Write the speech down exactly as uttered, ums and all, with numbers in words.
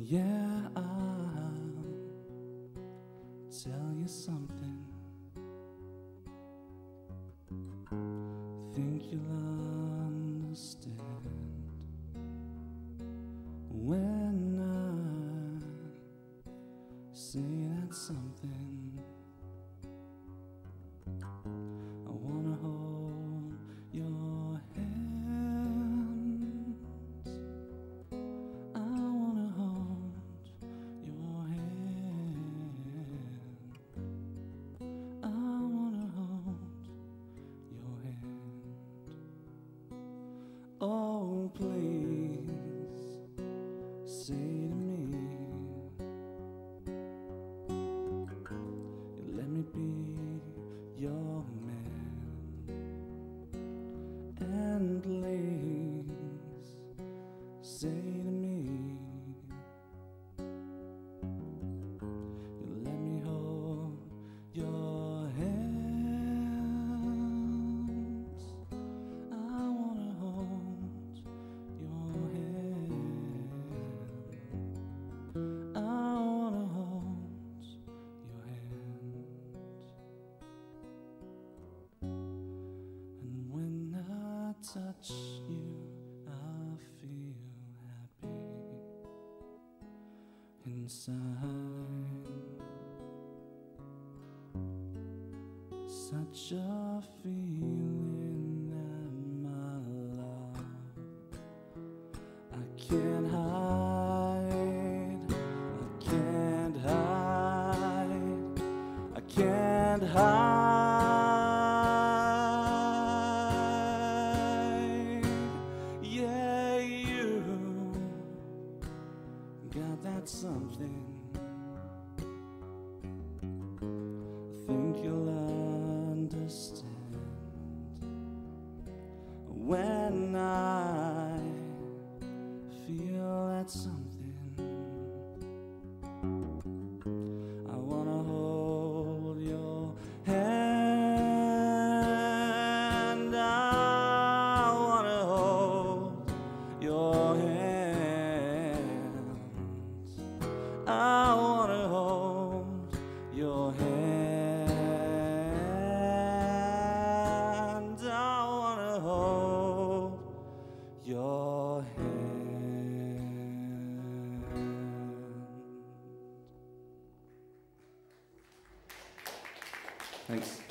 Yeah, I'll tell you something. Think you'll understand when I say that something. I wanna hold your hands. I wanna hold your hand. I wanna hold your hand. Oh, please say to me, let me be your man. And please say to me, you let me hold your hands. I wanna hold your hand. I wanna hold your hand. And when I touch you, I feel happy inside. Such a feeling that my love I can't hide, I can't hide, I can't hide. Yeah, you got that something. Think you'll understand when I feel that something. I wanna hold your hand. I wanna hold your hand. I wanna hold your hand. I wanna hold your hand. Thanks.